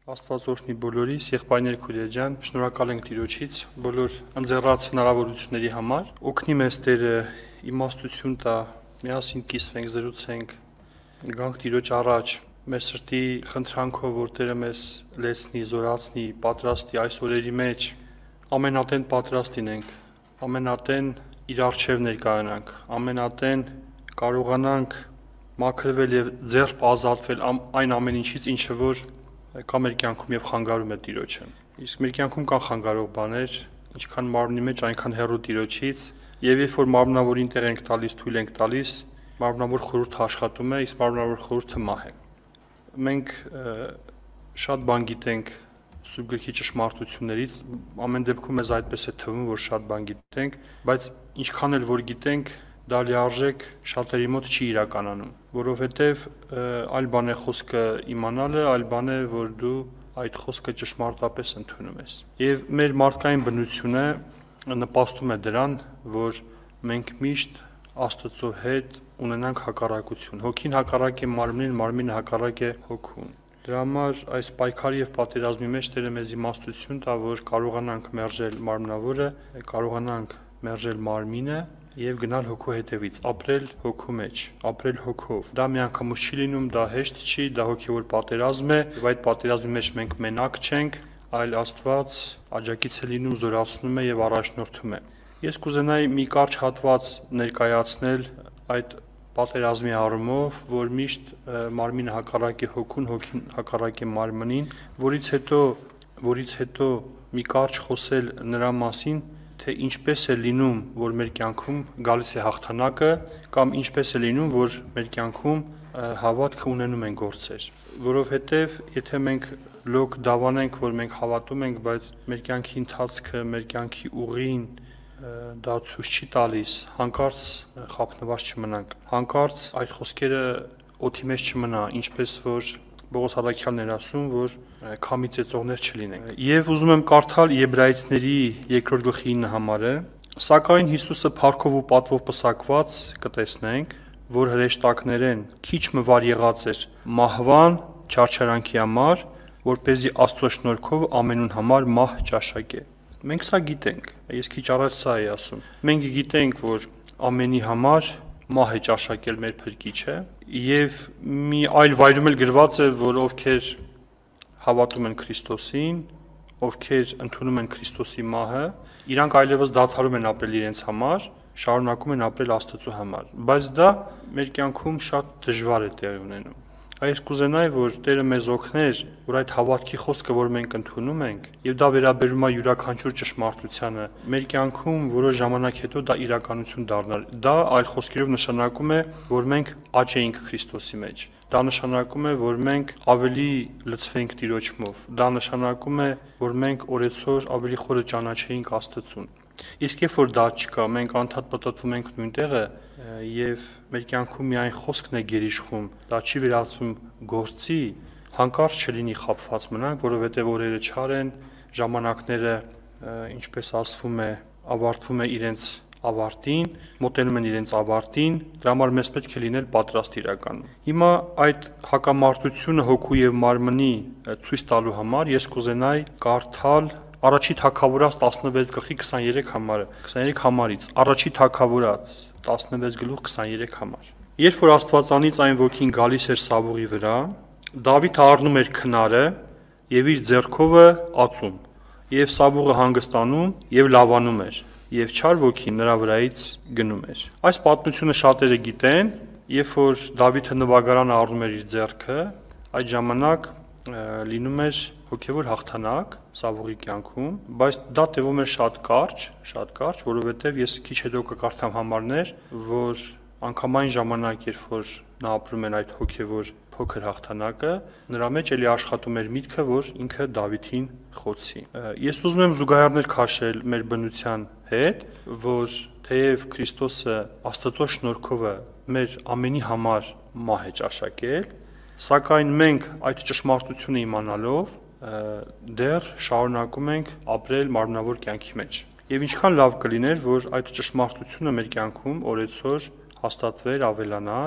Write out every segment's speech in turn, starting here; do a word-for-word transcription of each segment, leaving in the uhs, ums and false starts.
Աստված օրհնի բոլորիս, եղբայրներ քույրեր ջան, շնորհակալ ենք Տիրոջից բոլոր ընձեռած հնարավորությունների համար։ Օգնի մեզ Տերը իմաստություն տա, միասին կիսվենք, զրուցենք, գանք Տիրոջ առաջ, մեր սրտի խնդրանքով, որ Տերը մեզ լեցնի, զորացնի, պատրաստի այս օրերի մեջ, ամենատեն պատրաստ լինենք, ամենատեն իր առջև ներկայանանք, ամենատեն կարողանանք մաքրվել եւ ձեռք ազատվել այն ամեն ինչից, ինչը որ կա մեր կյանքում եւ խանգարում է Տիրոջը։ Իսկ մեր կյանքում կան խանգարող բաներ, ինչքան մարմնի մեջ, այնքան հեռու Տիրոջից, եւ երբ որ մարմնավորին տեղ ենք տալիս, թույլ ենք տալիս, մարմնավոր խորհուրդը աշխատում է, իսկ մարմնավոր խորհուրդը մահ է։ Մենք շատ բան գիտենք Սուրբ Գրքի ճշմարտություններից, ամեն դեպքում մեզ այդպես է թվում, որ շատ բան գիտենք, բայց ինչքան էլ որ գիտենք, դա լիարժեք շատերի մոտ չի իրականանում, որովհետև այլ բան է խոսքը իմանալը, այլ բան է, որ դու այդ խոսքը ճշմարտապես ընդունում ես։ Եվ մեր մարդկային բնությունը նպաստում է դրան, որ մենք միշտ Աստծո հետ ունենանք հակառակություն։ Հոգին հակառակ է մարմնին, մարմինը հակառակ է հոգուն։ Դրա համար այս պայքարի եւ պատերազմի մեջ Տերը մեզ իմաստություն տա, որ կարողանանք մերժել մարմնավորը, կարողանանք մերժել մարմինը եւ գնալ հոգու հետևից, ապրել հոգու մեջ, ապրել հոգով։ Դա միանգամից չի լինում, դա հեշտ չի, դա հոգեվոր պատերազմ է, եւ այդ պատերազմի մեջ մենք մենակ չենք, այլ Աստված աջակից է լինում, զորացնում է եւ առաջնորդում է։ Ես կուզենայի մի կարճ հատված ներկայացնել այդ պատերազմի առումով, որ միշտ մարմինը հակառակ է հոգուն, հոգին հակառակ է մարմնին, որից հետո, որից հետո մի կարճ խոսել նրա մասին, թե ինչպես է լինում, որ մեր կյանքում գալիս է հաղթանակը, կամ ինչպես է լինում, որ մեր կյանքում հավատքը ունենում են գործեր, որովհետև եթե մենք լոկ դավանենք, որ մենք հավատում ենք, բայց մեր կյանքի ընթացքը, մեր կյանքի ուղին դա ցույց չի տալիս, հանկարծ խափնված չմնանք, հանկարծ այդ խոսքերը օդի մեջ չմնա, ինչպես որ Պողոս առաքյալն էր ասում, որ քամի ծեծողներ չլինենք։ Եվ ուզում եմ կարդալ Եբրայեցիների երկրորդ գլխի ինը համարը, սակայն Հիսուսը փառքով ու պատվով պսակված կտեսնենք, որ հրեշտակներեն քիչ մվար եղած էր մահվան չարչարանքի համար, որպեսզի Աստծո շնորհքով ամենուն համար մահ ճաշակե։ Մենք սա գիտենք, ես քիչ առաջ սա էի ասում։ Մենք գիտենք, որ ամենի համար մահ է ճաշակել մեր Փրկիչը, եւ մի այլ վայրում էլ գրված է, որ ովքեր հավատում են Քրիստոսին, ովքեր ընդունում են Քրիստոսի մահը, իրանք այլևս դադարում են ապրել իրենց համար, շարունակում են ապրել Աստծո համար, բայց դա մեր կյանքում շատ դժվար է տեղի ունենում։ Այս կուզենայի, որ Տերը մեզ օգներ, որ այդ հավատքի խոսքը, որ մենք ընդունում ենք, եւ դա վերաբերում է յուրաքանչյուր ճշմարտությանը, մեր կյանքում որոշ ժամանակ հետո դա իրականություն դառնալ։ Դա այլ խոսքերով նշանակում է, որ մենք աճ էինք Քրիստոսի մեջ։ Դա նշանակում է, որ մենք ավելի լցվենք Տիրոջմով։ Դա նշանակում է, որ մենք օրեցօր ավելի խորը ճանաչեինք Աստծուն։ Իսկ երբ որ դա չկա, մենք անդադ պտտվում ենք նույն տեղը եւ մեր կյանքում միայն խոսքն է գերիշխում, դա չի վերածվում գործի, հանկարծ չլինի խափված մնանք, որովհետեւ օրերը չար են, ժամանակները, ինչպես ասվում է, ավարտվում է իրենց ավարտին, մոտենում են իրենց ավարտին, դրա համար մեզ պետք է լինել պատրաստ իրականում։ Հիմա այդ հակամարտությունը հոգու եւ մարմնի ցույց տալու համար ես կուզենայի կարդալ Առաջի Թագավորաց տասնվեց գլխի քսաներեք համարը, քսաներեք համարից, Առաջի Թագավորաց տասնվեց գլուխ քսաներեք համար։ Երբ որ Աստվածանից այն ոգին գալիս էր Սավուղի վրա, Դավիթը առնում էր քնարը եւ իր ձեռքովը ածում, եւ Սավուղը հանգստանում եւ լավանում էր, եւ չար ոգին նրա վրայից գնում էր։ Այս պատմությունը շատերը գիտեն, երբ որ Դավիթը նվագարանը առնում էր իր ձեռքը, այդ ժամանակ լինում էր հոգևոր հաղթանակ Սավուղի կյանքում, բայց դա տևում էր շատ կարճ, շատ կարճ, որովհետև ես քիչ հետո կկարդամ համարներ, որ անգամ այն ժամանակ, երբ որ նա ապրում էր այդ հոգևոր փոքր հաղթանակը, նրա մեջ էլի աշխատում էր միտքը, որ ինքը Դավիթին խոցի։ Ես ուզում եմ զուգահեռներ քաշել մեր բնության հետ, որ թեև Քրիստոսը Աստծո շնորհքով մեր ամենի համար մահ է ճաշակել, սակայն մենք այդ ճշմարտությունը իմանալով դեռ շարունակում ենք ապրել մարմնավոր կյանքի մեջ։ Եվ ինչքան լավ կլիներ, որ այդ ճշմարտությունը մեր կյանքում օրեցօր հաստատվեր, ավելանար,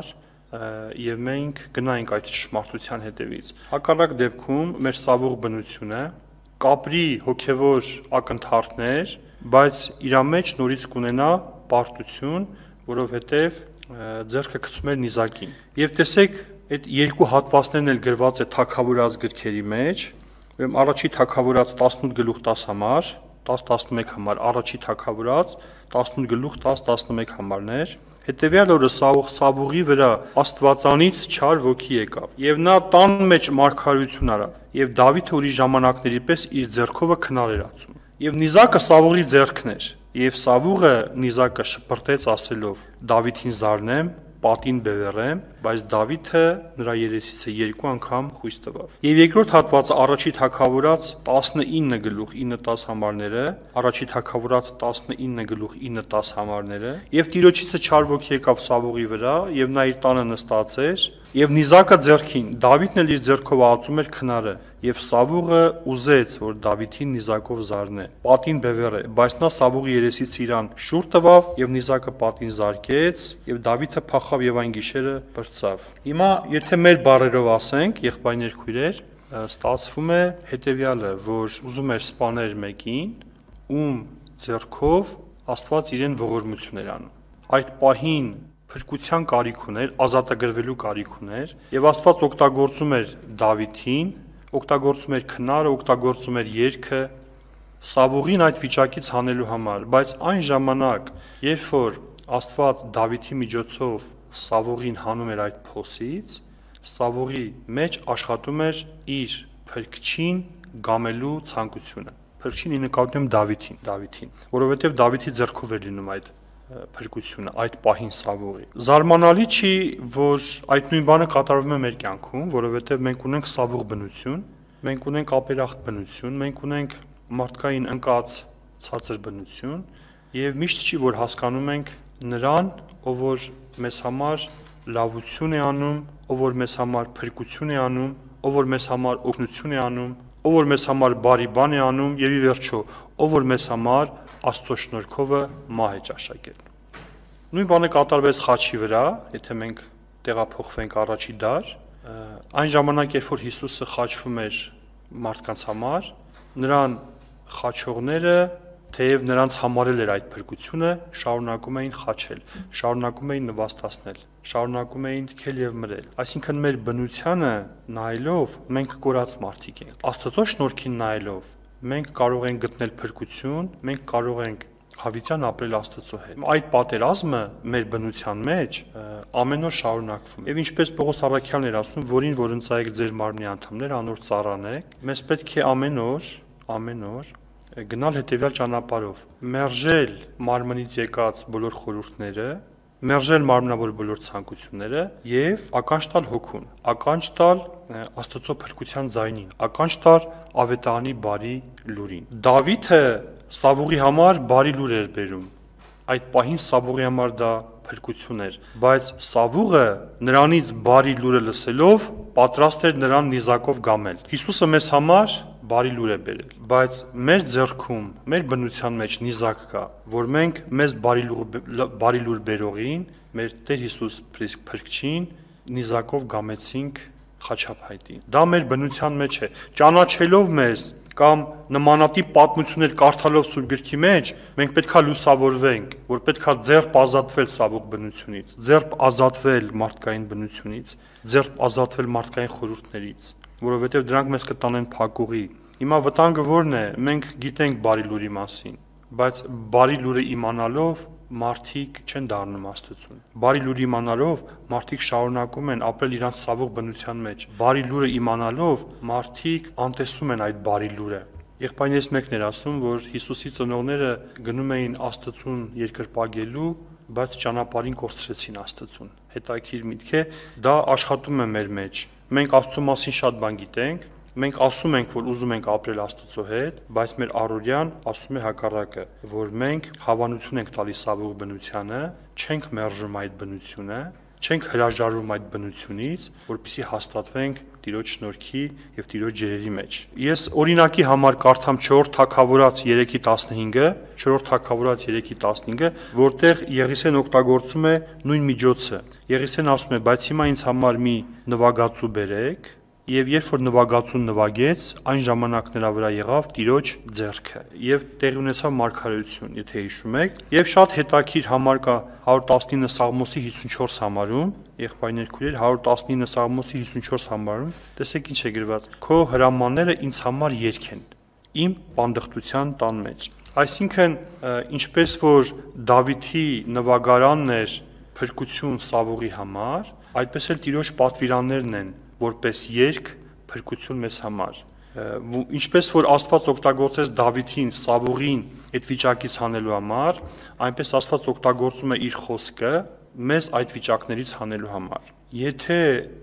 եւ մենք գնայինք այդ ճշմարտության հետևից։ Հակառակ դեպքում մեր սավուղ բնությունը կապրի հոգևոր ակնթարթներ, բայց իր մեջ նորից կունենա պարտություն, որովհետեւ ձեռքը գցում էր նիզակին։ Եվ տեսեք, այդ երկու հատվածներն էլ գրված է Թագավորաց գրքերի մեջ, ուրեմն առաջի Թագավորաց տասնութ գլուխ տասը համար, տասը տասնմեկ համար, առաջի Թագավորաց տասնութ գլուխ տասը տասնմեկ համարներ։ Հետևյալ օրը Սավուղի վրա Աստվածանից չար ոգի եկավ, եւ նա տան մեջ մարգարություն արավ, եւ Դավիթը ուրիշ ժամանակների պես իր ձեռքովը քնար էր ածում։ Եվ նիզակը Սավուղի ձեռքն էր, եւ Սավուղը նիզակը շպրտեց ասելով. Դավիթին զարնեմ, պատին բևեռեմ, բայց Դավիթը նրա երեսիցը երկու անգամ խույս տվավ։ Եվ երկրորդ հատվածը առաջի Թագավորաց տասնինը գլուխ ինը տասը համարները, առաջի Թագավորաց տասնինը գլուխ ինը տասը համարները, եւ Տիրոջիցը չար ոգի եկավ Սավուղի վրա, եւ նա իր տանը նստած էր, եւ նիզակը ձեռքին, Դավիթն էլ իր ձեռքով ածում էր քնարը, եւ Սավուղը ուզեց, որ Դավիթին նիզակով զարնե։ Պատին բևեռ է, բայց նա Սավուղի երեսից իրան շուռ տվավ եւ նիզակը պատին զարկեց, եւ Դավիթը փախավ եւ այն գիշերը բրծավ։ Հիմա եթե մեր բառերով ասենք, եղբայրներ քույրեր, ստացվում է հետեւյալը, որ ուզում էր սպանել մեկին, ում ձեռքով Աստված իրեն ողորմություն էր անում։ Այդ պահին փրկության կարիք ուներ, ազատագրվելու կարիք ուներ, եւ Աստված օգտագործում էր Դավիթին, օգտագործում էր քնարը, օգտագործում էր երգը Սավուղին այդ վիճակից հանելու համար, բայց այն ժամանակ, երբ որ Աստված Դավիթի միջոցով Սավուղին հանում էր այդ փոսից, Սավուղի մեջ աշխատում էր իր փրկչին գամելու ցանկությունը։ Փրկչին ի նկատի Դավիթին, Դավիթին, որովհետեւ Դավիթի ձեռքով էր լինում այդ փրկությունը, այդ պահին Սավուղի։ Զարմանալի չի, որ այդ նույն բանը կատարվում է մեր կյանքում, որովհետեւ մենք ունենք Սավուղ բնություն, մենք ունենք ապերախտ բնություն, մենք ունենք մարդկային ընկած ցածր բնություն, եւ միշտ չի, որ հասկանում ենք նրան, ով որ մեզ համար լավություն է անում, ով որ մեզ համար փրկություն է անում, ով որ մեզ համար օգնություն է անում, ով որ մեզ համար բարի բան է անում եւ ի վերջո, ով որ մեզ համար Աստծո շնորհքովը մահ է ճաշակել։ Նույն բանը կատարվեց խաչի վրա, եթե մենք տեղափոխվենք առաջի դար, այն ժամանակ, երբ որ Հիսուսը խաչվում էր մարդկանց համար, նրան խաչողները, թեև նրանց համարել էր այդ փրկությունը, շարունակում էին խաչել, շարունակում էին նվաստացնել, շարունակում էին թքել եւ մրել։ Այսինքն մեր բնությանը նայելով մենք կորած մարդիկ ենք։ Աստծո շնորհքին նայելով մենք կարող ենք գտնել փրկություն, մենք կարող ենք հավիտյան ապրել Աստծո հետ։ Այդ պատերազմը մեր բնության մեջ ամեն օր շարունակվում է։ Եվ ինչպես Պողոս առաքյալն էր ասում, որին որ ընծայեք ձեր մարմնի անդամներ, անոր ծառանեք, մեզ պետք է ամեն օր, ամեն օր գնալ հետևյալ ճանապարհով, մերժել մարմնից եկած բոլոր խորհուրդները, մերժել մարմնավոր բոլոր ցանկությունները եւ ականջ տալ հոգուն, ականջ տալ Աստծո փրկության ձայնին, ականջ տալ ավետարանի բարի լուրին։ Դավիթը Սավուղի համար բարի լուր էր բերում։ Այդ պահին Սավուղի համար դա փրկություն էր, բայց Սավուղը նրանից բարի լուրը լսելով պատրաստ էր նրան նիզակով գամել։ Հիսուսը մեզ համար բարի լուր է բերել, բայց մեր ձեռքում, մեր բնության մեջ նիզակ կա, որ մենք մեզ բարի լուր բարի լուր բերողին, մեր Տեր Հիսուս փրկչին նիզակով գամեցինք խաչափայտին։ Դա մեր բնության մեջ է։ Ճանաչելով մեզ կամ նմանատիպ պատմություններ կարդալով Սուրբ գրքի մեջ, մենք պետքա լուսավորվենք, որ պետքա ձեռք ազատվել Սավուղ բնությունից, ձեռք ազատվել մարդկային բնությունից, ձեռք ազատվել մարդկային խորհուրդներից, որովհետև դրանք մեզ կտանեն փակուղի։ Հիմա վտանգը ո՞րն է։ Մենք գիտենք բարի լուրի մասին, բայց բարի լուրը իմանալով մարդիկ չեն դառնում Աստծուն։ Բարի լուրը իմանալով մարդիկ շարունակում են ապրել իրենց Սավուղ բնության մեջ։ Բարի լուրը իմանալով մարդիկ անտեսում են այդ բարի լուրը։ Եղբայրներից մեկն էր ասում, որ Հիսուսի ծնողները գնում էին Աստծուն երկրպագելու, բայց ճանապարհին կորցրեցին Աստծուն։ Հետաքրքիր միտք է, դա աշխատում է մեր մեջ։ Մենք Աստծո մասին շատ բան գիտենք, մենք ասում ենք, որ ուզում ենք ապրել Աստծո հետ, բայց մեր առօրյան ասում է հակառակը, որ մենք հավանություն ենք տալիս Սավուղ բնությանը, չենք մերժում այդ բնությունը, չենք հրաժարվում այդ բնությունից, որպեսզի հաստատվենք Տիրոջ շնորհքի եւ Տիրոջ ջերերի մեջ։ Ես օրինակի համար կարդամ չորրորդ Թագավորաց երեքի տասնհինգը, չորրորդ թագավորաց երեքի տասնհինգը, որտեղ Եղիսեն օգտագործում է նույն միջոցը։ Եղիսեն ասում է, բայց հիմա ինձ համար մի նվագածու բերեք, եւ երբ որ նվագածուն նվագեց, այն ժամանակ նրա վրա եղավ Տիրոջ ձեռքը եւ տեղի ունեցավ մարգարեություն, եթե հիշում եք, եւ շատ հետաքրիր համար կա հարյուր տասնինը Սաղմոսի հիսունչորս համարում, եղբայրներ քույրեր, հարյուր տասնինը Սաղմոսի հիսունչորս համարում, տեսեք ինչ է գրված. Քո հրամանները ինձ համար երգ են, իմ պանդխտության տան մեջ։ Այսինքն, ինչպես որ Դավիթի նվագարանն էր փրկություն Սավուղի համար, այդպես էլ Տիրոջ պատվիրաններն են որպես երգ փրկություն մեզ համար։ Ինչպես որ Աստված օգտագործեց Դավիթին, Սավուղին այդ վիճակից հանելու համար, այնպես Աստված օգտագործում է իր խոսքը մեզ այդ վիճակներից հանելու համար։ Եթե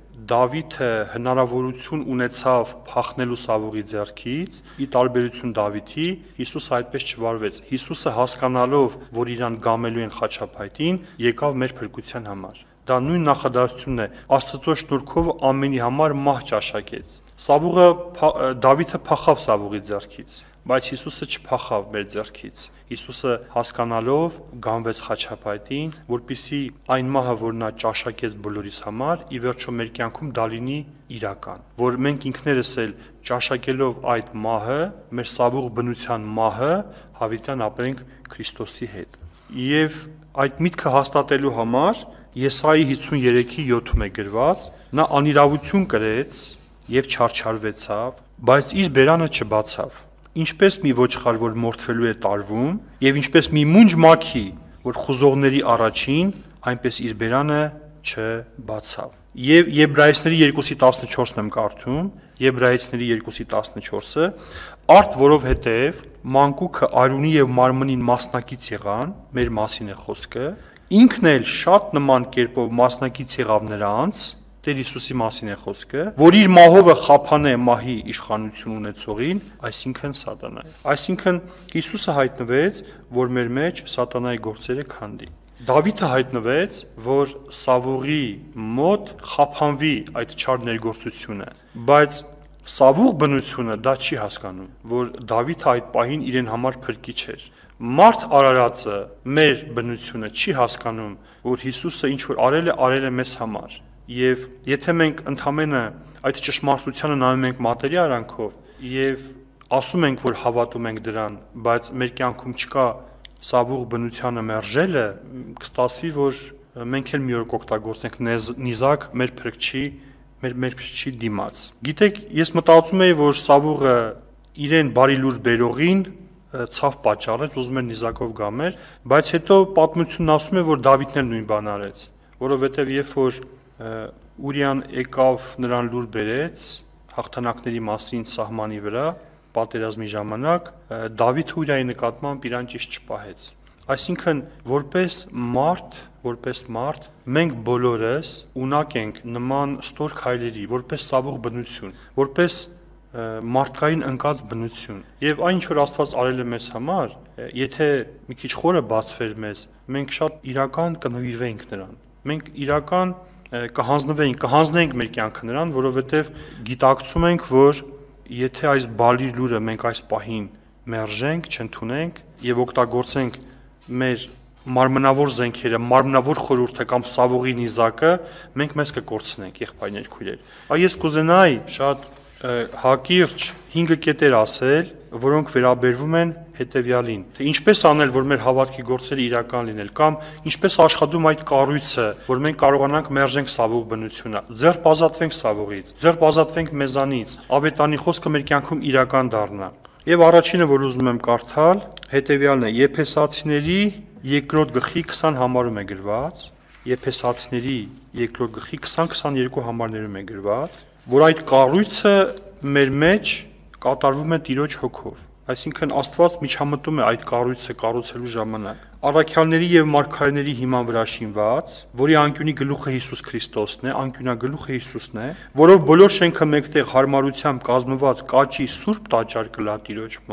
Դավիթը հնարավորություն ունեցավ փախնելու Սավուղի ձեռքից, ի տարբերություն Դավիթի, Հիսուսը այդպես չվարվեց։ Հիսուսը հասկանալով, որ իրան գամելու են խաչապայտին, եկավ մեր փրկության համար։ Դա նույն նախադասությունն է, Աստծո շնորհքով ամենի համար մահ ճաշակեց։ Սավուղը Դավիթը փախավ Սավուղի ձեռքից, բայց Հիսուսը չփախավ մեր ձեռքից։ Հիսուսը հասկանալով գանվեց խաչապայտին, որպեսզի այն մահը, որ նա ճաշակեց բոլորիս համար, ի վերջո մեր կյանքում դա լինի իրական, որ մենք ինքներս էլ ճաշակելով այդ մահը, մեր Սավուղ բնության մահը, հավիտյան ապրենք Քրիստոսի հետ։ Եվ այդ միտքը հաստատելու համար Եսայի հիսունյոթի յոթում է գրված. նա անիրավություն կրեց եւ չարչարվեցավ, բայց իր բերանը չբացավ։ Ինչպես մի ոչխար, որ մորթվելու է տարվում, եւ ինչպես մի մունջ մաքի, որ խուզողների առաջին, այնպես իր բերանը չբացավ։ Եվ Եբրայեցիների երկուսի տասնչորսն եմ կարդում, Եբրայեցիների երկուսի տասնչորսը, արդ որովհետև մանկուկը արյունի եւ մարմնին մասնակից եղան, մեր մասին է խոսքը, ինքն էլ շատ նման կերպով մասնակից եղավ նրանց, Տեր Հիսուսի մասին է խոսքը, որ իր մահովը խափանե մահի իշխանություն ունեցողին, այսինքն սատանայի։ Այսինքն Հիսուսը հայտնվեց, որ մեր մեջ սատանայի գործերը քանդի։ Դավիթը հայտնվեց, որ Սավուղի մոտ խափանվի այդ չար ներգործությունը, բայց Սավուղ բնությունը դա չի հասկանում, որ Դավիթը այդ պահին իրեն համար փրկիչ էր։ Մարդ արարածը մեր բնությունը չի հասկանում, որ Հիսուսը ինչ որ արել է, արել է մեզ համար։ Եվ եթե մենք ընդամենը այդ ճշմարտությանը նայում ենք մատերի արանքով եւ ասում ենք, որ հավատում ենք դրան, բայց մեր կյանքում չկա Սավուղ բնությանը մերժելը, կստացվի, որ մենք էլ մի օր կօգտագործենք նիզակ մեր փրկչի, մեր մեր փրկչի դիմաց։ Գիտեք, ես մտածում եի, որ Սավուղը իրեն բարի լուր բերողին ցավ պատճառեց, ուզում էր նիզակով գամեր, բայց հետո պատմությունն ասում է, որ Դավիթն էլ նույն բան արեց, որովհետև երբ որ Ուրիան եկավ նրան լուր բերեց հաղթանակների մասին սահմանի վրա պատերազմի ժամանակ, Դավիթը Ուրիայի նկատմամբ իրան ճիշտ չպահեց։ Այսինքն, որպես մարդ, որպես մարդ, մենք բոլորս ունակ ենք նման ստոր քայլերի, որպես Սավուղ բնություն, որպես մարդկային ընկած բնություն։ Եվ այն ինչ որ Աստված արել է մեզ համար, եթե մի քիչ խորը բացվեր մեզ, մենք շատ իրական կնվիրվենք նրան։ Մենք իրական կհանձնվենք, կհանձնենք մեր կյանքը նրան, որովհետև գիտակցում ենք, որ եթե այս բալի լուրը մենք այս պահին մերժենք, չընդունենք եւ օգտագործենք մեր մարմնավոր զենքերը, մարմնավոր խորհուրդը կամ Սավուղի նիզակը, մենք մեզ կկորցնենք, եղբայրներ քույրեր։ Այ ես կուզենայի շատ հակիրճ հինգ կետեր ասել, որոնք վերաբերվում են հետևյալին, թե ինչպես անել, որ մեր հավատքի գործերը իրական լինել, կամ ինչպես աշխատում այդ կառույցը, որ մենք կարողանանք մերժենք Սավուղ բնությունը, ձեռ ազատվենք Սավուղից, ձեռ ազատվենք մեզանից, ավետանի խոսքը մեր կյանքում իրական դառնա։ Եվ առաջինը, որ ուզում եմ կարդալ, հետևյալն է. Եփեսացիների երկրորդ գլխի քսան համարում է գրված, Եփեսացիների երկրորդ գլխի քսան քսաներկու համարներում է գրված, որ այդ կառույցը մեր մեջ կատարվում է Տիրոջ հոգով։ Այսինքն Աստված միջամտում է այդ կառույցը կառուցելու ժամանակ։ Առաքյալների եւ մարգարեների հիման վրա շինված, որի անկյունի գլուխը Հիսուս Քրիստոսն է, անկյունագլուխը Հիսուսն է, որով բոլոր շենքը մեկտեղ հարմարությամբ կազմված կաճի սուրբ տաճար կլա Տիրոջ մով,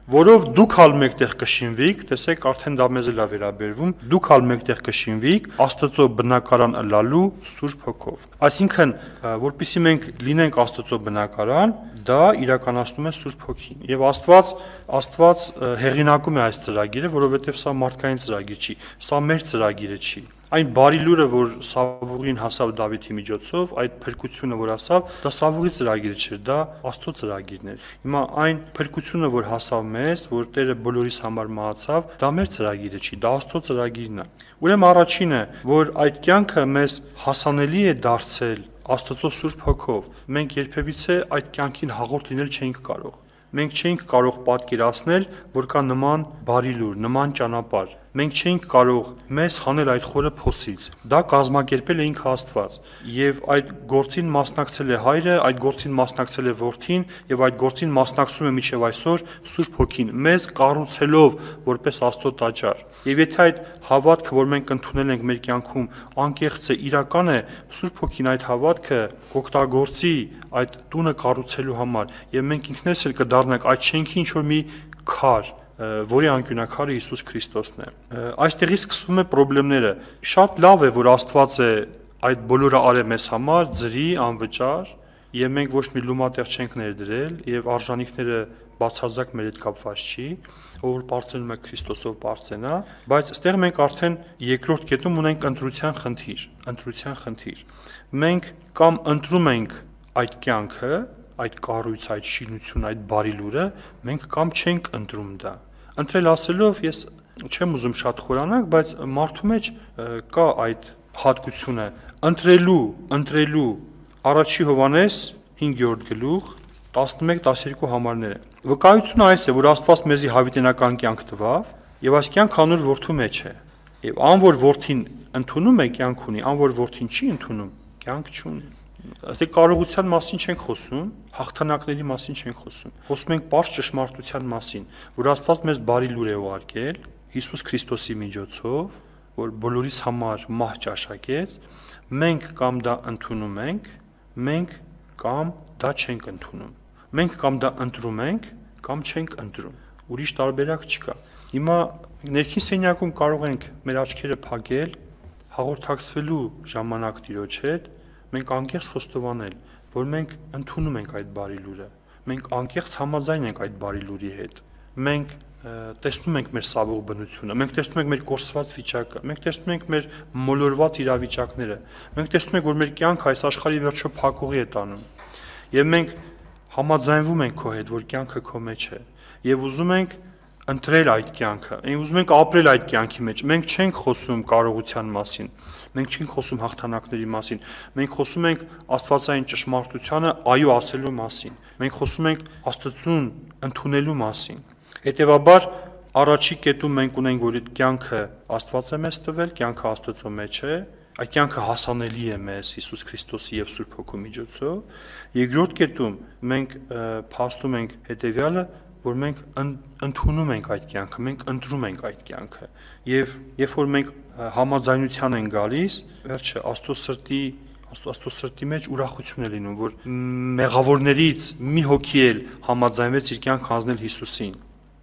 որով դուք հալ մեկտեղ կշինվիք, տեսեք, արդեն դա մեզ էլ է վերաբերվում, դուք հալ մեկտեղ կշինվիք Աստծո բնակարան ըլլալու Սուրբ Հոգով։ Այսինքն, որpիսի մենք լինենք Աստծո բնակարան, դա իրականացնում է Սուրբ Հոգին։ Եվ Աստված Աստված հեղինակում է այս ծրագիրը, որովհետև սա մարդկային ծրագիր չի, սա մեր ծրագիրը չի։ Այն բարի լուրը, որ Սավուղին հասավ Դավիթի միջոցով, այդ փրկությունը, որ հասավ, դա Սավուղի ծրագիրը չէր, դա Աստծո ծրագիրն էր։ Հիմա այն փրկությունը, որ հասավ մեզ, որ Տերը բոլորիս համար մահացավ, դա մեր ծրագիրը չի, դա Աստծո ծրագիրն է։ Ուրեմն առաջինը, որ այդ կյանքը մեզ հասանելի է դարձել Աստծո Սուրբ Հոգով, մենք երբևիցե այդ կյանքին հաղորդ լինել չենք կարող։ Մենք չենք կարող պատկերացնել, որ կա նման բարի լուր, նման ճանապարհ։ Մենք չենք կարող մեզ հանել այդ խորը փոսից։ Դա կազմակերպել է ինքը Աստված, եւ այդ գործին մասնակցել է Հայրը, այդ գործին մասնակցել է Որդին, եւ այդ գործին մասնակցում է մինչեւ այսօր Սուրբ Հոգին, մեզ կառուցելով որպես Աստծո տաճար։ Եվ եթե այդ հավատքը, որ մենք ընդունել ենք մեր կյանքում, անկեղծ է, իրական է, Սուրբ Հոգին այդ հավատքը կօգտագործի այդ տունը կառուցելու համար, եւ մենք ինքներս էլ կդառնանք այդ շենքի ինչ որ մի քար, որի անկյունակարը Հիսուս Քրիստոսն է։ Այստեղից սկսվում է խնդիրները։ Շատ լավ է, որ Աստված է այդ բոլորը արել մեզ համար, ծրի, անվճար, եւ մենք ոչ մի լումատեղ չենք ներդրել, եւ արժանինքները բացարձակ մեր հետ կապված չի, ով բարձրանում է Քրիստոսով բարձենա, բայց այստեղ մենք արդեն երկրորդ կետում ունենք ընտրության խնդիր, ընտրության խնդիր։ Մենք կամ ընտրում ենք այդ կյանքը, այդ կառույց, այդ շինություն, այդ բարի լուրը, մենք կամ չենք ընտրում դա։ Ընտրել ասելով ես չեմ ուզում շատ խորանալ, բայց մարդու մեջ կա այդ հատկությունը ընտրելու, ընտրելու Առաջի Հովհաննես հինգերորդ գլուխ տասնմեկ տասներկու համարները։ Վկայությունը այս է, որ Աստված մեզի հավիտենական կյանք տվավ, եւ այս կյանքը անոր որդու մեջ է։ Եվ ան որ որդին ընդունում է, կյանք ունի, ան որ որդին չի ընդունում, կյանք չունի։ Դե կարողության մասին չենք խոսում, հաղթանակների մասին չենք խոսում։ Խոսում ենք պարզ ճշմարտության մասին, որ Աստված մեզ բարի լուր է ուղարկել Հիսուս Քրիստոսի միջոցով, որ բոլորիս համար մահ ճաշակեց, մենք կամ դա ընդունում ենք, մենք կամ դա չենք ընդունում։ Մենք կամ դա ընտրում ենք, կամ չենք ընտրում։ Ուրիշ տարբերակ չկա։ Հիմա ներքին սենյակում կարող ենք մեր աչքերը փակել, հաղորդակցվելու ժամանակ Տիրոջ հետ, մենք անկեղծ խոստովանել, որ մենք ընդունում ենք այդ բարի լուրը, մենք անկեղծ համաձայն ենք այդ բարի լուրի հետ, մենք տեսնում ենք մեր սավուղ բնությունը, մենք տեսնում ենք մեր կորսված վիճակը, մենք տեսնում ենք մեր մոլորված իրավիճակները, մենք տեսնում ենք, որ մեր կյանքը այս աշխարհի վերջո փակուղի է տանում, եւ մենք համաձայնվում ենք քո հետ, որ կյանքը քո մեջ է, եւ ուզում ենք ընտրել այդ կյանքը, ուզում ենք ապրել այդ կյանքի մեջ, մենք չենք խոսում կարողության մասին, մենք չենք խոսում հաղթանակների մասին, մենք խոսում ենք աստվածային ճշմարտությանը այո ասելու մասին, մենք խոսում ենք Աստծուն ընդունելու մասին։ Հետևաբար առաջի կետում մենք ունենք, որ այդ կյանքը Աստված է մեզ տվել, կյանքը Աստծո մեջ է, այդ կյանքը հասանելի է մեզ Հիսուս Քրիստոսի եւ Սուրբ Հոգու միջոցով։ Երկրորդ կետում մենք փաստում ենք հետեւյալը, որ մենք ընդունում ենք այդ կյանքը, մենք ընտրում ենք այդ կյանքը, եւ երբ որ մենք համաձայնության են գալիս, վերջը Աստծո սրտի Աստծո սրտի մեջ ուրախություն է լինում, որ մեղավորներից մի հոգի էլ համաձայնվեց իր կյանք հանձնել Հիսուսին։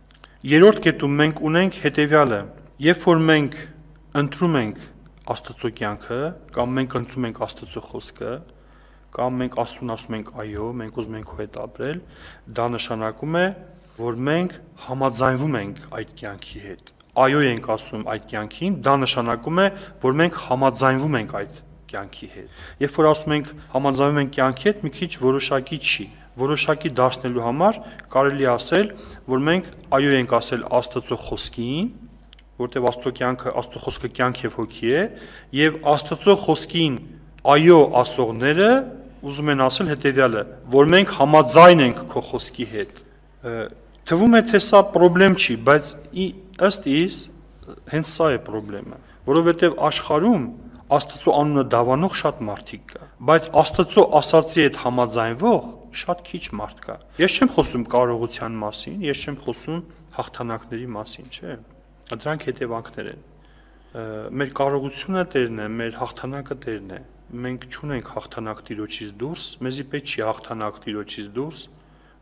Երրորդ կետում մենք ունենք հետեւյալը, երբ որ մենք ընտրում ենք Աստծո կյանքը, կամ մենք ընտրում ենք Աստծո խոսքը, կամ մենք Աստծուն ասում ենք այո, մենք ուզում ենք քո հետ ապրել, դա նշանակում է, որ մենք համաձայնվում ենք այդ կյանքի հետ։ Այո ենք ասում այդ կյանքին, դա նշանակում է, որ մենք համաձայնվում ենք այդ կյանքի հետ։ Երբ որ ասում ենք համաձայնվում ենք կյանքի հետ, մի քիչ որոշակի չի։ Որոշակի դարձնելու համար կարելի է ասել, որ մենք այո ենք ասել Աստծո խոսքին, որտեղ Աստծո կյանքը, Աստծո խոսքը կյանք եւ հոգի է, եւ Աստծո խոսքին այո ասողները ուզում են ասել հետեւյալը, որ մենք համաձայն ենք քո խոսքի հետ։ Թվում է, թե սա խնդրեմ չի, բայց ըստ իս հենց սա է խնդրեմը, որովհետև աշխարհում Աստծո անունը դավանող շատ մարդիկ կա, բայց Աստծո ասածի հետ համաձայնվող շատ քիչ մարդ կա։ Ես չեմ խոսում կարողության մասին, ես չեմ խոսում հաղթանակների մասին, չէ՞։ Դրանք հետևանքներ են։ Մեր կարողությունը Տերն է, մեր հաղթանակը Տերն է։ Մենք չունենք հաղթանակ Տիրոջից դուրս, մեզի պետք չի հաղթանակ Տիրոջից դուրս։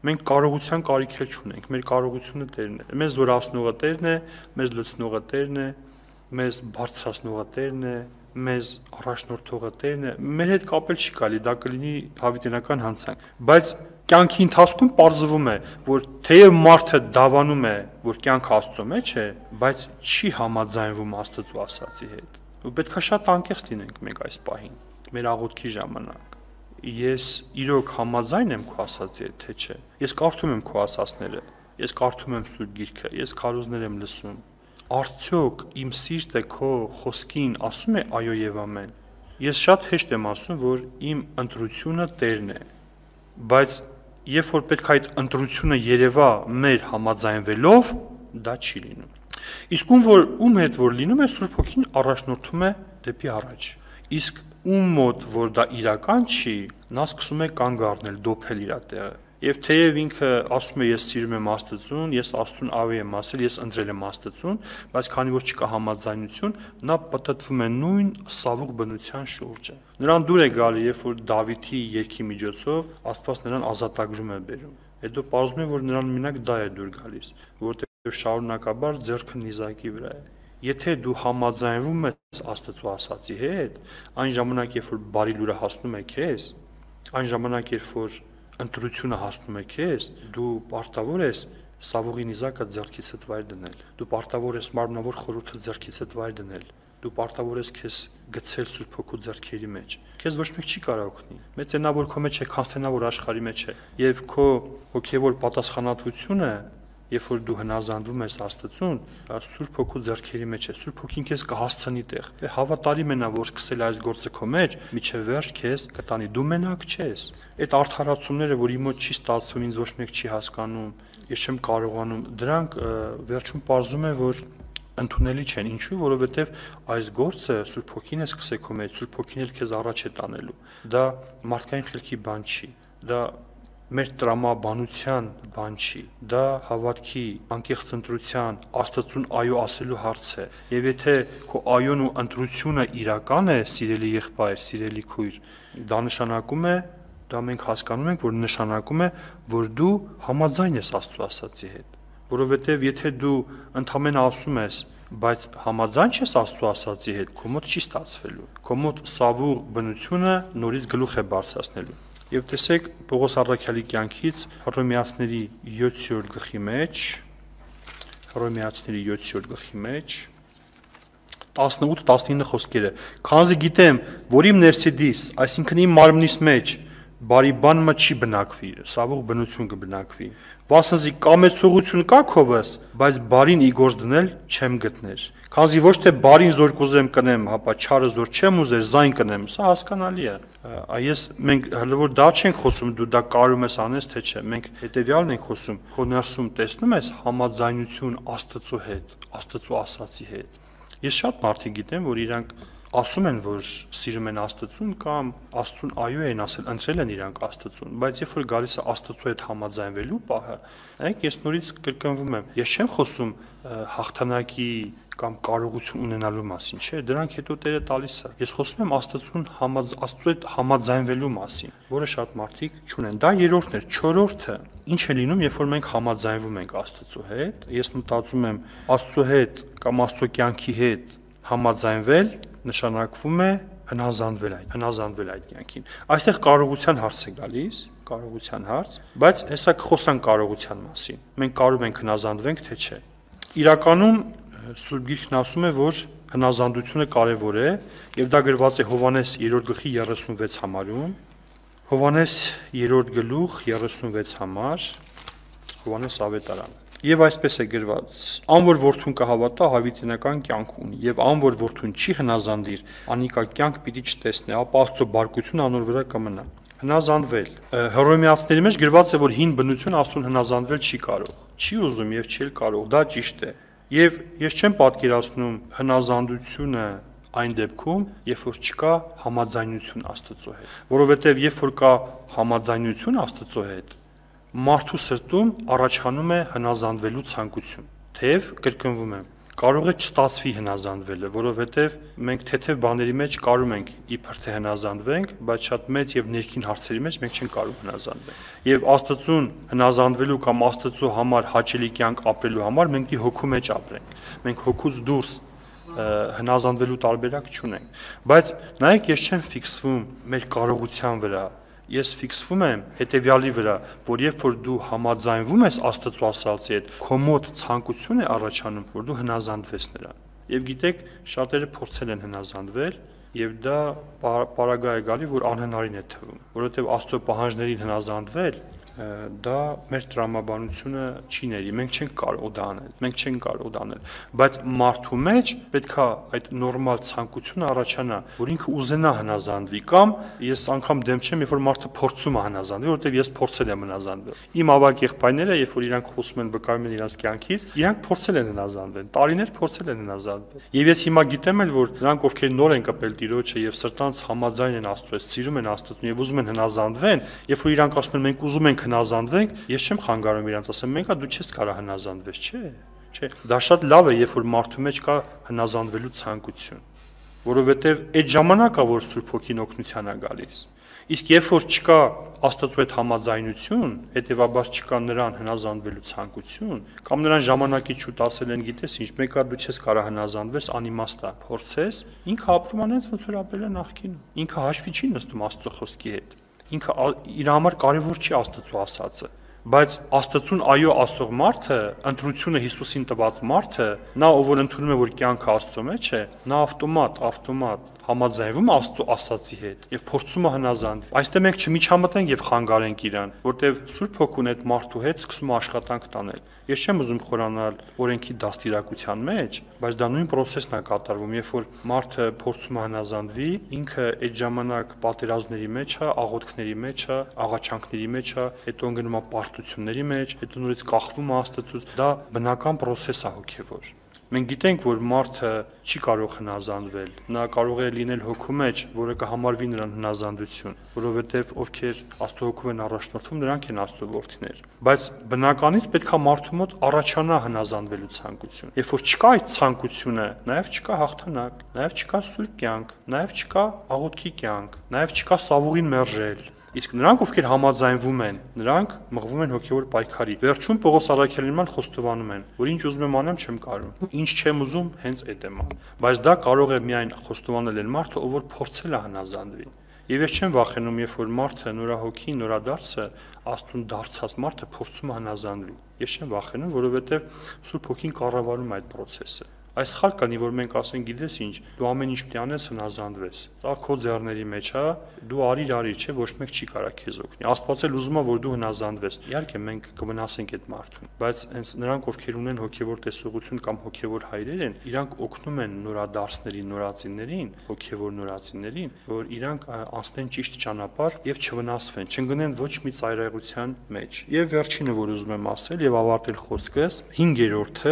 Մենք կարողության կարիք էլ չունենք, մեր կարողությունը Տերն է։ Մեզ զորացնողը Տերն է, մեզ լցնողը Տերն է, մեզ բարձրացնողը Տերն է, մեզ առաջնորդողը Տերն է։ Մեր հետ կապել չի կարելի, դա կլինի հավիտենական հանցանք, բայց կյանքի ընթացքում պարզվում է, որ թեև մարդը դավանում է, որ կյանքը Աստծո մեջ է, բայց չի համաձայնվում Աստծո ասածի հետ։ Ու պետքա շատ անկեղծ լինենք մենք այս պահին, մեր աղոթքի ժամանակ։ Ես իրոք համաձայն եմ քո ասածի հետ, թե չէ։ Ես կարդում եմ քո ասածները, ես կարդում եմ Սուրբ Գիրքը, ես քարոզներ եմ լսում։ Արդյոք իմ սիրտը քո խոսքին ասում է այո եւ ամեն։ Ես շատ հեշտ եմ ասում, որ իմ ընտրությունը Տերն է, բայց երբ որ պետք է այդ ընտրությունը երևա մեր համաձայնվելով, դա չի լինում։ Իսկ ում որ ում հետ որ լինում է, Սուրբ Հոգին առաջնորդում է դեպի առաջ։ Իսկ ում մոտ որ դա իրական չի, նա սկսում է կանգ առնել, դոփել իր տեղը։ Եվ թեև ինքը ասում է ես սիրում եմ Աստծուն, ես Աստծուն ավի եմ ասել, ես ընտրել եմ Աստծուն, բայց քանի որ չկա համաձայնություն, նա պտտվում է նույն սավուղ բնության շուրջը։ Նրան դուր է գալի, երբ որ Դավիթի երգի միջոցով Աստված նրան ազատագրում է բերում։ Հետո պարզվում է, որ նրան մենակ դա է դուր գալիս, որտեղ շարունակաբար ձեռքը նիզակի վրա է։ Եթե դու համաձայնվում ես Աստծո ասածի հետ, այն ժամանակ, երբ որ բարի լուրը հասնում է քեզ, այն ժամանակ, երբ որ ընտրությունը հասնում է քեզ, դու պարտավոր ես սավուղի նիզակը ձեռքիցդ վայր դնել։ Դու պարտավոր ես մարմնավոր խորհուրդը ձեռքիցդ վայր դնել։ Դու պարտավոր ես քեզ գցել Սուրբ Հոգու ձեռքերի մեջ։ Քեզ ոչ մեկ չի կարող օգնի։ Մեծենա որ քո մեջ է, քանստենա որ աշխարհի մեջ է։ Եվ քո հոգևոր պատասխանատվությունը, երբ որ դու հնազանդվում ես Աստծուն, Սուրբ Հոգու ձեռքերի մեջ է, Սուրբ Հոգին քեզ կհասցնի տեղ։ Հավատարիմ ենա, որ սկսել այս գործը քո մեջ, միջև վերջ քեզ կտանի։ Դու մենակ չես։ Այդ արդարացումները, որ իմ մոտ չի ստացվում, ինձ ոչ մեկ չի հասկանում, ես չեմ կարողանում, դրանք վերջում պարզում է, որ ընդունելի չեն։ Ինչու՞, որովհետև այս գործը Սուրբ Հոգին է սկսել քո մեջ, Սուրբ Հոգին էլ քեզ առաջ է տանելու։ Դա մարդկային խելքի բան չի։ Դա մեր տրամաբանության բան չի, դա հավատքի, անկեղծ ընտրության, Աստծուն այո ասելու հարց է։ Եվ եթե քո այոն ու ընտրությունը իրական է, սիրելի եղբայր, սիրելի քույր, դա նշանակում է, դա մենք հասկանում ենք, որ նշանակում է, որ դու համաձայն ես Աստծո ասածի հետ։ Որովհետև եթե դու ընդամենը ասում ես, բայց համաձայն չես Աստծո ասածի հետ, քո մոտ չի ստացվելու։ Քո մոտ սավուղ բնությունը նորից գլուխ է բարձրացնելու։ Եվ տեսեք Պողոս առաքյալի կյանքից Հռոմեացիների յոթերորդ գլխի մեջ, Հռոմեացիների յոթերորդ գլխի մեջ տասնութ տասնինը խոսքերը։ Քանզի գիտեմ, որ իմ ներսիդիս, այսինքն իմ մարմնիս մեջ բարի բան մը չի բնակվի, սավուղ բնություն կբնակվի։ Վասնզի կամեցողություն կա քովս, բայց բարին ի գործ դնել չեմ գտներ։ Քանզի ոչ թե բարին զոր կուզեմ կնեմ, հապա չարը զոր չեմ ուզեր, զայն կնեմ, սա հասկանալի է։ Այս մենք հələ որ դա չենք խոսում, դու դա կարում ես անես թե չէ, մենք հետեւյալն ենք խոսում, քո ներսում տեսնում ես համաձայնություն Աստծո հետ, Աստծո ասածի հետ։ Ես շատ մարդիկ գիտեմ, որ իրանք ասում են, որ սիրում են Աստծուն կամ Աստծուն այո են ասել, ընտրել են իրանք Աստծուն, բայց երբ որ գալիս է Աստծո հետ համաձայնվելու պահը, այք ես նորից կրկնվում եմ, ես չեմ խոսում հաղթանակի կամ կարողություն ունենալու մասին, չէ, դրանք հետո Տերը տալիս է։ Ես խոսում եմ Աստծուն համաձ Աստծո հետ համաձայնվելու մասին, որը շատ մարդիկ չունեն։ Դա երրորդն էր, չորրորդը։ Ինչ է լինում, երբ որ մենք համաձայնվում ենք Աստծո հետ, ես մտածում եմ Աստծո հետ կամ Աստծո կյանքի հետ համաձայնվել նշանակվում է հնազանդվել այդ, հնազանդվել այդ կյանքին։ Այստեղ կարողության հարց է գալիս, կարողության հարց, բայց հեսա կխոսանք կարողության մասին։ Մենք կարող ենք հնազանդվենք, թե չէ։ Իրականում Սուրբ Գիրքն ասում է, որ հնազանդությունը կարևոր է, եւ դա գրված է Հովհաննես երրորդ գլխի երեսունվեց համարում։ Հովհաննես երրորդ գլուխ երեսունվեց համար, Հովհաննես ավետարան։ Եվ այսպես է գրված. «Ան որ որդուն կհավատա, հավիտենական կյանք ունի, եւ ան որ որդուն չի հնազանդիր, անիկա կյանք պիտի չտեսնի, ապա Աստծո բարկությունը անոր վրա կմնա»։ Հնազանդվել։ Հռոմեացիների մեջ գրված է, որ հին բնություն Աստծուն հնազանդվել չի կարող։ Չի ուզում եւ չի կարող, դա ճիշտ է։ Եվ ես չեմ պատկերացնում հնազանդությունը այն դեպքում, երբ որ չկա համաձայնություն Աստծո հետ, որովհետեւ երբ որ կա համաձայնություն Աստծո հետ, մարդու սրտում առաջանում է հնազանդվելու ցանկություն։ Թեև կրկնվում եմ, կարող է չստացվի հնազանդվելը, որովհետև մենք թեթև բաների մեջ կարում ենք իբր թե հնազանդվենք, բայց շատ մեծ եւ ներքին հարցերի մեջ մենք չենք կարող հնազանդվել։ Եվ Աստծուն հնազանդվելու կամ Աստծո համար հաճելի կյանք ապրելու համար մենք դի հոգու մեջ ապրենք։ Մենք հոգուց դուրս հնազանդվելու տարբերակ չունենք։ Բայց նայեք, ես չեմ ֆիքսվում մեր կարողության վրա։ Ես ֆիքսվում եմ հետևյալի վրա, որ երբ որ դու համաձայնվում ես Աստծո ասածի հետ, քո մոտ ցանկություն է առաջանում, որ դու հնազանդվես նրան։ Եվ գիտեք, շատերը փորձել են հնազանդվել, եւ դա պարագա է գալի, որ անհնարին է թվում, որովհետեւ Աստծո պահանջներին հնազանդվել դա մեր տրամաբանությունը չի ների, մենք չենք կարող դա անել, մենք չենք կարող դա անել, բայց մարդու մեջ պետքա այդ նորմալ ցանկությունը առաջանա, որ ինքը ուզենա հնազանդվի, կամ ես անգամ դեմ չեմ, երբ որ մարդը փորձում է հնազանդվել, որովհետև ես փորձել եմ հնազանդվել։ Իմ ավագ եղբայրները, երբ որ իրանք խոսում են, վկայում են իրանց կյանքից, իրանք փորձել են հնազանդվել, տարիներ փորձել են հնազանդվել։ Եվ ես հիմա գիտեմ էլ, որ նրանք ովքեր նոր են կապել Տիրոջը եւ սրտանց համաձայն են Աստծո, սիրում են Աստծուն եւ ուզում են հնազանդվեն, երբ որ իրանք ասում են մենք ուզում ենք հնազանդվենք, ես չեմ խանգարում իրանց, ասեմ, մենքա դու չես կարող հնազանդվես, չէ, չէ։ Դա շատ լավ է, երբ որ մարդու մեջ կա հնազանդվելու ցանկություն, որովհետև այդ ժամանակա որ Սուրբ Հոգին օգնության է գալիս։ Իսկ երբ որ չկա Աստծո հետ համաձայնություն, հետեւաբար չկա նրան հնազանդվելու ցանկություն, կամ նրան ժամանակից շուտ ասել են, գիտես ինչ, մեկա դու չես կարող հնազանդվես, անիմաստ է, փորձես, ինքը ապրում անենց ոնց որ ապրել է նախկինում։ Ինքը հաշվի չի նստում Աստծո խոսքի հետ։ Ինքը իր համար կարևոր չի Աստծո ասածը, բայց Աստծուն այո ասող մարդը, ընտրությունը Հիսուսին տված մարդը, նա ով որ ընդունում է որ կյանքը Աստծո մեջ է, նա ավտոմատ, ավտոմատ համաձայնվում Աստծո ասածի հետ եւ փորձում է հնազանդվել։ Այստեղ մենք չմիջամտենք եւ խանգարենք իրան, որտեւ Սուրբ Հոգուն այդ մարդու հետ սկսում է աշխատանք տանել։ Ես չեմ ուզում խորանալ օրենքի դաստիարակության մեջ, բայց դա նույն process-ն է կատարվում, երբ որ մարդը փորձում է հնազանդվի, ինքը այդ ժամանակ պատերազմների մեջ է, աղոթքների մեջ է, աղաչանքների մեջ է, հետո գնում է պարտությունների մեջ, հետո նորից կախվում է Աստծուց, դա բնական process է հոգեվոր։ Մենք գիտենք, որ մարդը չի կարող հնազանդվել, նա կարող է լինել հոգու մեջ, որը կհամարվի նրան հնազանդություն, որովհետև ովքեր Աստծո հոգով են առաջնորդվում, նրանք են Աստծո որդիներ։ Բայց բնականից պետքա մարդու մոտ առաջանա հնազանդվելու ցանկություն։ Երբ որ չկա այդ ցանկությունը, նաև չկա հաղթանակ, նաև չկա սուրբ կյանք, նաև չկա աղոթքի կյանք, նաև չկա սավուղին մերժել։ Իսկ նրանք, ովքեր համաձայնվում են, նրանք մղվում են հոգևոր պայքարի։ Վերջում Պողոս առաքյալի նման խոստովանում են, որ ինչ ուզում եմ անեմ, չեմ կարող։ Ինչ չեմ ուզում, հենց այդ եմ անում։ Բայց դա կարող է միայն խոստովանել այն մարդը, ով որ փորձել է հնազանդվի։ Եվ ես չեմ վախենում, երբ որ մարդը նորահոգի, նորադարձը, Աստծուն դարձած մարդը փորձում է հնազանդվի։ Ես չեմ վախենում, որովհետև Սուրբ Հոգին կառավարում է այդ process-ը։ Այս խալ կանի, որ մենք ասենք, գիտես ինչ, դու ամեն ինչ պիտի անես հնազանդվես։ Դա քո ձեռների մեջ է, դու արիր, արիր, չէ, ոչ մեկ չի կարող քեզ օգնի։ Աստված էլ ուզում է, որ դու հնազանդվես։ Իհարկե մենք կվնասենք այդ մարդուն, բայց հենց նրանք, ովքեր ունեն հոգևոր տեսողություն կամ հոգևոր հայրեր են, իրանք օգնում են նորադարձներին, նորածիններին, հոգևոր նորածիններին, որ իրանք անցնեն ճիշտ ճանապարհ եւ չվնասվեն, չընկնեն ոչ մի ծայրահեղության մեջ։ Եվ վերջինը, որ ուզում եմ ասել եւ ավարտել խոսքս, հինգերորդը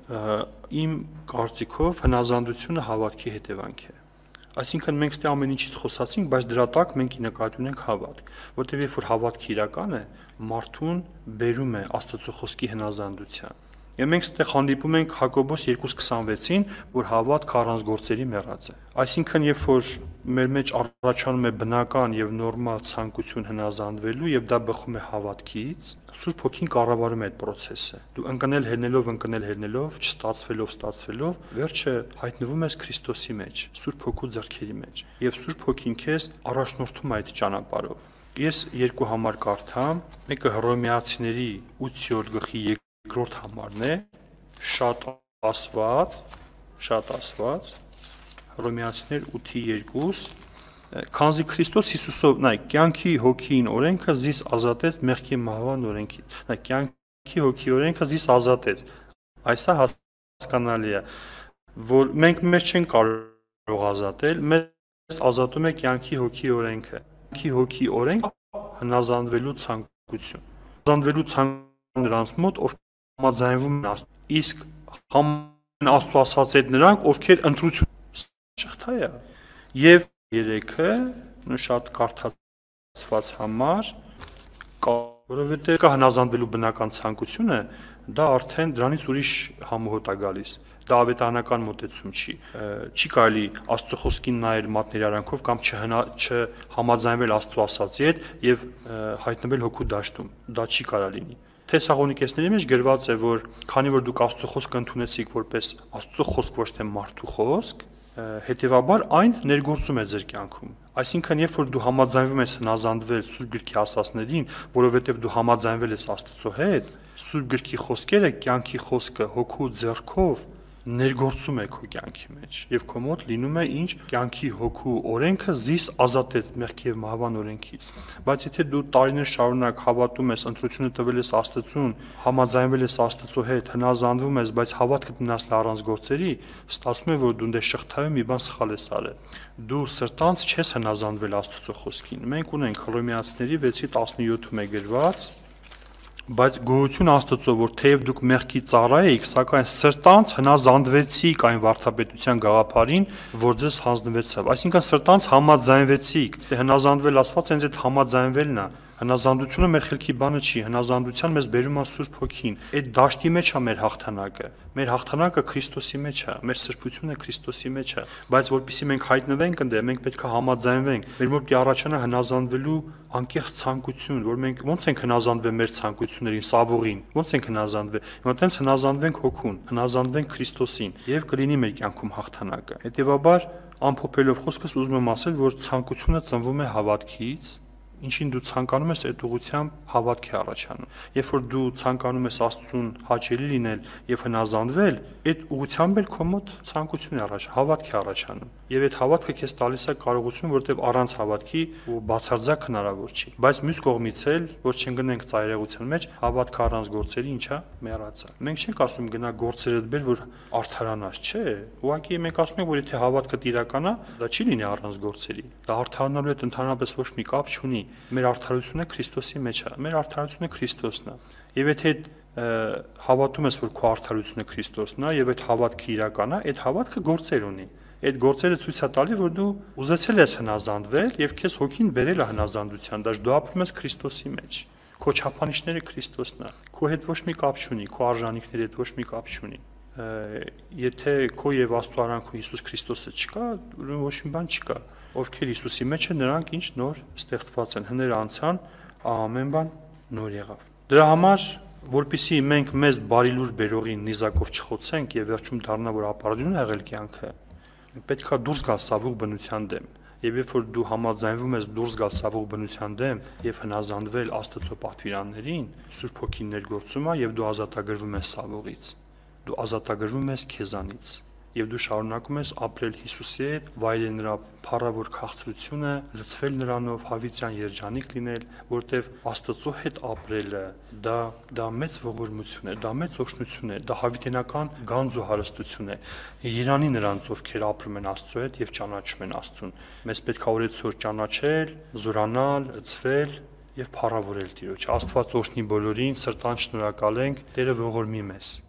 իմ կարծիքով հնազանդությունը հավատքի հետևանք է։ Այսինքն մենք ստե ամեն ինչից խոսացինք, բայց դրա տակ մենք նկատի ունենք հավատք, որտեղ երբ որ հավատքը իրական է, մարդուն բերում է Աստծո խոսքի հնազանդության։ Եվ մենք ստեղ հանդիպում ենք Հակոբոս երկու քսանվեցին, որ հավատք առանց գործերի մեռած է։ Այսինքն երբ որ մեր մեջ առաջանում է բնական եւ նորմալ ցանկություն հնազանդվելու եւ դա բխում է հավատքից, Սուրբ Հոգին կառավարում է այդ process-ը։ Դու ընկնել հելնելով, ընկնել հելնելով, չստացվելով, ստացվելով, վերջը հայտնվում ես Քրիստոսի մեջ, Սուրբ Հոգու ձեռքերի մեջ, եւ Սուրբ Հոգին քեզ առաջնորդում է այդ ճանապարհով։ Ես երկու համար կարդամ, մեկը Հռոմեացիների ութ գլխի երկրորդ համարն է, շատ ասված, շատ ասված, Հռոմեացիներ ութի երկու, քանզի Քրիստոս Հիսուսով, նայ, կյանքի հոգին օրենքը զիս ազատեց մեղքի մահվան օրենքից։ Նայ, կյանքի հոգի օրենքը զիս ազատեց։ Այսա հասկանալի է, որ մենք մեզ չենք կարող ազատել, մեզ ազատում է կյանքի հոգի օրենքը։ Կյանքի հոգի օրենքը հնազանդվելու ցանկություն։ Հնազանդվելու ցանկություն նրանց մոտ, ով համաձայնվում են Աստծո, իսկ համեն Աստծո ասած այդ նրանք, ովքեր ընտրություն շղթա է։ Եվ երեքը շատ կարդացված համար, որովհետև կա հնազանդվելու բնական ցանկությունը, դա արդեն դրանից ուրիշ համոհոտ է գալիս։ Դա ավետարանական մոտեցում չի։ Չի կարելի Աստծո խոսքին նայել մատներիարանքով կամ չհամաձայնվել Աստծո ասածի հետ եւ հայտնվել հոգու դաշտում։ Դա չի կարա լինի։ Թեսաղոնիկեցների մեջ գրված է, որ քանի որ դուք Աստծո խոսքը ընդունեցիք որպես Աստծո խոսք, ոչ թե մարդու խոսք, հետեւաբար այն ներգործում է ձեր կյանքում։ Այսինքն, երբ որ դու համաձայնվում ես հնազանդվել Սուրբ Գրքի ասածներին, որովհետև դու համաձայնվել ես Աստծո հետ, Սուրբ Գրքի խոսքերը, կյանքի խոսքը հոգու ձեռքով ներգործում է քո կյանքի մեջ եւ քո մոտ լինում է ինչ կյանքի հոգու օրենքը զիս ազատեց մեղքի եւ մահվան օրենքից։ Բայց եթե դու տարիներ շարունակ հավատում ես, ընտրությունը տվել ես Աստծուն, համաձայնվել ես Աստծո հետ, հնազանդվում ես, բայց հավատքդ մնաց առանց գործերի, ստացվում է, որ դու դե շղթայում մի բան սխալ ես արել։ Դու սրտանց չես հնազանդվել Աստծո խոսքին։ Մենք ունենք Հռոմեացիների վեցի տասնյոթում է գրված. Բայց գոհություն Աստծո, որ թեև դուք մեղքի ծառա եք, սակայն սրտանց հնազանդվեցիք այն վարդապետության գաղափարին, որ ձեզ հանձնվեցավ։ Այսինքն սրտանց համաձայնվեցիք։ Հնազանդվել ասված հենց այդ համաձայնվելն է։ Հնազանդությունը մեր խելքի բանը չի, հնազանդության մեզ բերում է Սուրբ Հոգին։ Այդ դաշտի մեջ է մեր հաղթանակը։ Մեր հաղթանակը Քրիստոսի մեջ է, մեր սրբությունը Քրիստոսի մեջ է, բայց որpեսզի մենք հայտնվենք ընդ, մենք պետք է համաձայնվենք։ Մեր մոտ առաջանա հնազանդվելու անկեղծ ցանկություն, որ մենք ո՞նց ենք հնազանդվել մեր ցանկություններին, սավողին, ո՞նց ենք հնազանդվել։ Հիմա տենց հնազանդվենք հոգուն, հնազանդվենք Քրիստոսին, եւ կլինի մեր կյանքում հաղթանակը։ Հետեւաբար, ամփոփելով խոսքս ուզում եմ ասել, որ ցանկությունը ծնվում է հավատքից, ինչին դու ցանկանում ես այդ ուղղությամբ հավատք է առաջանում։ Երբ որ դու ցանկանում ես Աստծուն հաճելի լինել եւ հնազանդվել, այդ ուղղությամբ էլ քո մոտ ցանկություն է առաջ, հավատք է առաջանում։ Եվ այդ հավատքը քեզ տալիս է կարողություն, որտեղ առանց հավատքի ու բացարձակ հնարավոր չի։ Բայց մյուս կողմից էլ, որ չընկնենք ծայրեղության մեջ, հավատքը առանց գործերի ինչա մեռածա։ Մենք չենք ասում գնա գործերդ բեր, որ արդարանաս, չէ։ Ուղղակի մենք ասում ենք, որ եթե հավատքդ իրական է, դա չի լինի առանց գործերի։ Դա արդարանալու հետ ընդհանրապես ոչ մի կապ չունի։ Մեր արդարությունը Քրիստոսի մեջ է։ Մեր արդարությունը Քրիստոսն է։ Եվ եթե հավատում ես, որ քո արդարությունը Քրիստոսն է, եւ այդ հավատքը իրական է, այդ հավատքը գործեր ունի։ Այդ գործերը ցույց է տալի, որ դու ուզեցել ես հնազանդվել եւ քեզ հոգին բերել է հնազանդության, դաշ դու ապրում ես Քրիստոսի մեջ։ Քո չափանիշները Քրիստոսն է։ Քո հետ ոչ մի կապ չունի, քո արժանինքների հետ ոչ մի կապ չունի։ Եթե քո եւ Աստծո արանքում Հիսուս Քրիստոսը չկա, ուրեմն ոչ մի բան չկա։ Ովքեր Հիսուսի մեջ են, նրանք ինչ նոր ստեղծված են, հները անցան, ամեն բան նոր եղավ։ Դրա համար, որpիսի մենք մեզ բարի լուր բերողի նիզակով չխոցենք եւ վերջում դառնա, որ ապարդյուն եղել կյանքը, պետք է դուրս գալ սավուղ բնության դեմ։ Եվ երբ որ դու համաձայնվում ես դուրս գալ սավուղ բնության դեմ եւ հնազանդվել Աստծո պատվիրաններին, Սուրբ Հոգին ներգործում է եւ դու ազատագրվում ես սավուղից։ Դու ազատագրվում ես քեզանից եւ դու շարունակում ես ապրել Հիսուսի հետ, վայելել նրա փառավոր քաղցրությունը, լցվել նրանով, հավիտյան երջանիկ լինել, որտեվ Աստծո հետ ապրելը դա դա մեծ ողորմություն է, դա մեծ օգնություն է, դա հավիտենական գանձ ու հարստություն է։ Երանի նրանց, ովքեր ապրում են Աստծո հետ եւ ճանաչում են Աստծուն։ Մեզ պետք է օրեցօր ճանաչել, զորանալ, լցվել եւ փառավորել Տիրոջ։ Աստված օրհնի բոլորին, սրտան շնորհակալ ենք, Տերը ողորմի մեզ։